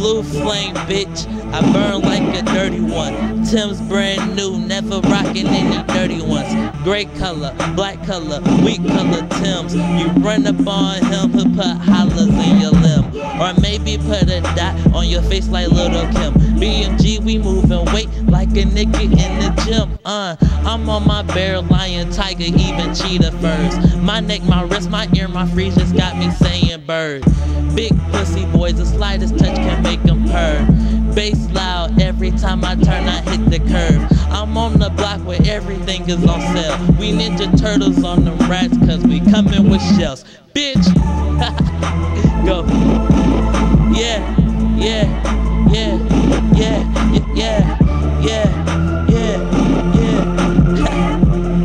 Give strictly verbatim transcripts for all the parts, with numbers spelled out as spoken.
Blue flame, bitch, I burn like a dirty one. Tim's brand new, never rocking any dirty ones. Gray color, black color, weak color Tim's. You run up on him, he'll put hollers in your limb. Or maybe put a dot on your face like Little Kim. B M G, we moving weight like a nigga in the gym. Uh, I'm on my bear, lion, tiger, even cheetah furs. My neck, my wrist, my ear, my freeze just got me saying bird. Big pussy boys, the slightest touch can make them purr. Bass loud, every time I turn I hit the curve. I'm on the block where everything is on sale. We Ninja Turtles on them rats cause we coming with shells. Bitch! Go. Yeah, yeah, yeah, yeah, yeah, yeah, yeah, yeah.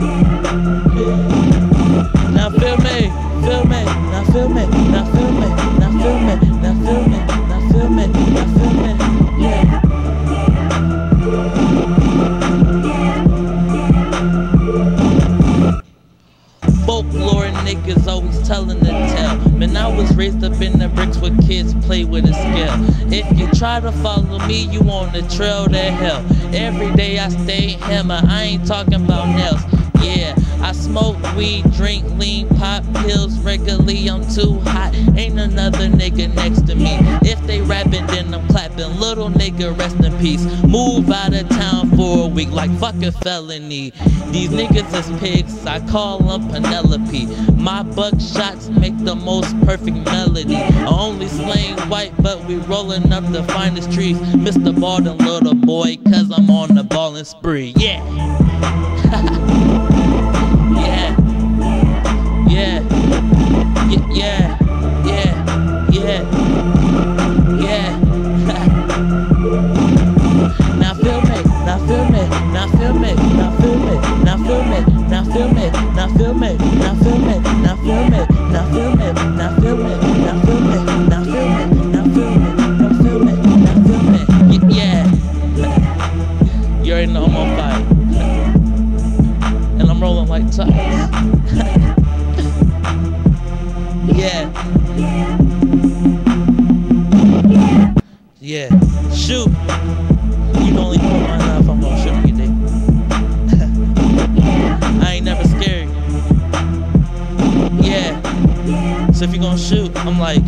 Now feel me, feel me, now feel me, now feel me, now feel me, now feel me, now feel me, now feel me, yeah. Folklore niggas always telling the tale. Man, I was raised up in the bricks where kids play with a scale. If you try to follow me, you on the trail to hell. Every day I stay hammer, I ain't talking about nails. Yeah, I smoke weed, drink lean, pop pills regularly. I'm too hot, ain't another nigga next to me. If they rapping, then I'm clapping. Little nigga, rest in peace. Move out of town for a week like fuck a felony. These niggas is pigs, I call them Penelope. My buckshots make the most perfect melody. I only slang white, but we rolling up the finest trees. Mister Baldwin, little boy, cause I'm on the ballin' spree. Yeah. Yeah, yeah, yeah, yeah, yeah, yeah. Now feel me, now feel me, now feel me, now feel me, now feel me, now feel me, now feel me, now feel me, now feel me, now feel me, now feel me, now feel me, now feel me, now feel me, now feel me, now feel me, yeah. You already know I'm on fire. I'm rolling like tires. Yeah. Yeah. Shoot. You can only pull mine out if I'm gonna shoot you, dick. I ain't never scared. Yeah. So if you're gonna shoot, I'm like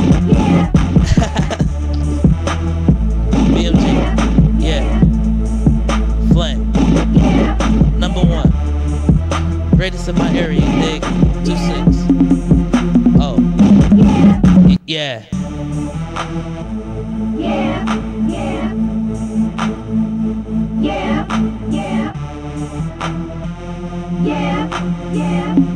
B M G. Yeah. Flame. Number one. Greatest in my area, dig. Two six. Oh. Y yeah. Yeah, yeah. Yeah, yeah. Yeah, yeah.